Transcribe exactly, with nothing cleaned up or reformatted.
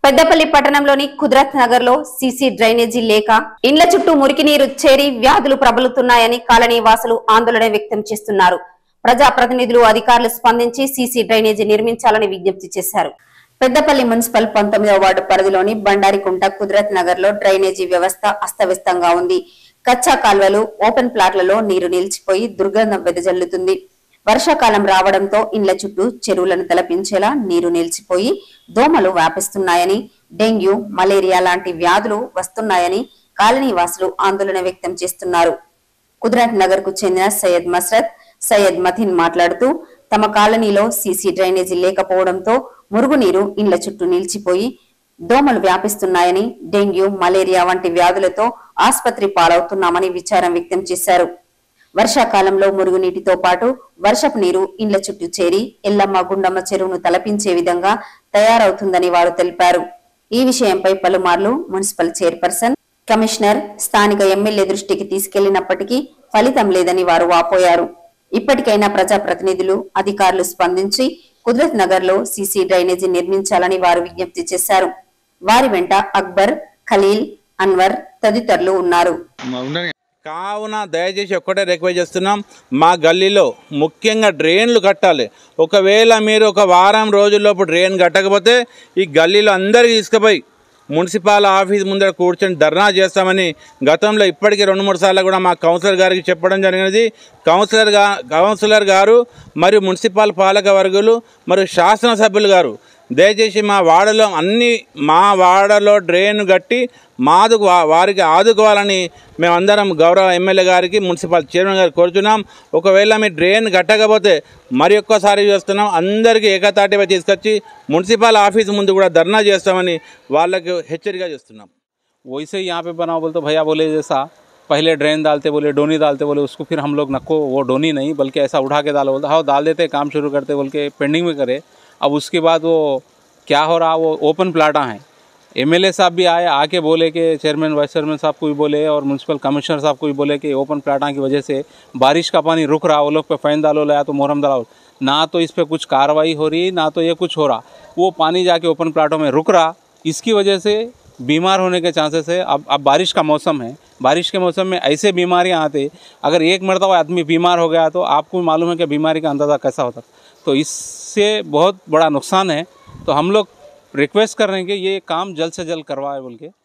పెద్దపల్లి పట్టణంలోని కుదరత్ నగర్ లో CC drainage లేక ఇండ్ల చుట్టూ మురికి నీరు చేరి వ్యాధులు ప్రబలుతున్నాయని కాలనీ వాసులు ఆందోళన వ్యక్తం చేస్తున్నారు. ప్రజాప్రతినిధులు అధికారులు స్పందించి సీసీ డ్రైనేజీ నిర్మించాలని విజ్ఞప్తి చేశారు. పెద్దపల్లి మున్సిపల్ పంతొమ్మిదవ వార్డు పరిధిలోని బండారికుంట కుదరత్ నగర్ లో డ్రైనేజీ వ్యవస్థ అస్తవ్యస్తంగా ఉంది. కచ్చా కాల్వలు, ఓపెన్ ప్లాట్లలో నీరు నిలిచిపోయి దుర్గంధం వెదజల్లుతుంది. వర్షాకాలం రావడంతో ఇండ్ల చుట్టూ చెరువులను తలపించేలా నీరు నిలిచిపోయి దోమలు వ్యాపిస్తున్నాయని, డెంగ్యూ, మలేరియా లాంటి వ్యాధులు వస్తున్నాయని కాలనీ వాసులు ఆందోళన వ్యక్తం చేస్తున్నారు. కుదరత్ నగర్ కు చెందిన సయ్యద్ మస్రత్, సయ్యద్ మథిన్ మాట్లాడుతూ తమ కాలనీలో సీసీ డ్రైనేజీ లేకపోవడంతో మురుగునీరు ఇండ్ల చుట్టూ నిలిచిపోయి దోమలు వ్యాపిస్తున్నాయని, డెంగ్యూ, మలేరియా వంటి వ్యాధులతో ఆసుపత్రి పాలవుతున్నామని విచారం వ్యక్తం చేశారు. వర్షాకాలంలో మురుగునీటితో పాటు వర్షపు నీరు ఇండ్ల చుట్టూ చేరి ఎల్లమ్మ గుండమ్మ చెరువును తలపించే విధంగా తయారవుతుందని వారు తెలిపారు. ఈ విషయంపై పలుమార్లు మున్సిపల్ చైర్పర్సన్, కమిషనర్, స్థానిక ఎమ్మెల్యే దృష్టికి తీసుకెళ్లినప్పటికీ ఫలితం లేదని వారు వాపోయారు. ఇప్పటికైనా ప్రజాప్రతినిధులు, అధికారులు స్పందించి కుదరత్ నగర్ లో సీసీ డ్రైనేజీ నిర్మించాలని వారు విజ్ఞప్తి చేశారు. వారి వెంట అక్బర్, ఖలీల్, అన్వర్ తదితరులు ఉన్నారు. కావున దయచేసి ఒక్కటే రిక్వెస్ట్ చేస్తున్నాం, మా గల్లీలో ముఖ్యంగా డ్రైన్లు కట్టాలి. ఒకవేళ మీరు ఒక వారం రోజుల్లోపు డ్రైన్ కట్టకపోతే ఈ గల్లీలో అందరికీ తీసుకుపోయి మున్సిపల్ ఆఫీస్ ముందర కూర్చొని ధర్నా చేస్తామని గతంలో ఇప్పటికీ రెండు మూడు సార్లు కూడా మా కౌన్సిలర్ గారికి చెప్పడం జరిగినది. కౌన్సిలర్ గా కౌన్సిలర్ గారు మరియు మున్సిపల్ పాలక వర్గులు మరియు శాసనసభ్యులు గారు దయచేసి మా వాడలో అన్ని మా వాడలో డ్రైన్ కట్టి మాదు వారికి ఆదుకోవాలని మేమందరం గౌరవ ఎమ్మెల్యే గారికి, మున్సిపల్ చైర్మన్ గారికి కోరుతున్నాం. ఒకవేళ మీ డ్రైన్ కట్టకపోతే మరి ఒక్కసారి చేస్తున్నాం, అందరికీ ఏకతాటిపై తీసుకొచ్చి మున్సిపల్ ఆఫీస్ ముందు కూడా ధర్నా చేస్తామని వాళ్ళకి హెచ్చరిక చేస్తున్నాం. वैसे ही यहाँ पे बनाओ बोले तो भैया बोले जैसा पहले ड्रेन डालते बोले, डोनी डालते बोले, उसको फिर हम लोग नको वो डोनी नहीं बल्कि ऐसा उठा के डालो बोलते हाँ डाल देते, काम शुरू करते बोल के पेंडिंग में करे. अब उसके बाद वो क्या हो रहा, वो ओपन प्लाटा हैं. एमएलए साहब भी आए, आके बोले कि चेयरमैन वाइस चेयरमैन साहब को भी बोले और म्यूनसिपल कमिश्नर साहब को भी बोले कि ओपन प्लाटा की वजह से बारिश का पानी रुक रहा, वो लोग पे फाइन डालो या तो मोहरम डालो. ना तो इस पर कुछ कार्रवाई हो रही, ना तो ये कुछ हो रहा. वो पानी जाके ओपन प्लाटों में रुक रहा, इसकी वजह से बीमार होने के चांसेस है. अब अब बारिश का मौसम है, बारिश के मौसम में ऐसे बीमारियां आते, अगर एक मरतबा आदमी बीमार हो गया तो आपको मालूम है कि बीमारी का अंदाज़ा कैसा होता. तो इससे बहुत बड़ा नुकसान है. तो हम लोग रिक्वेस्ट कर रहे हैं कि ये काम जल्द से जल्द करवाए बोल के.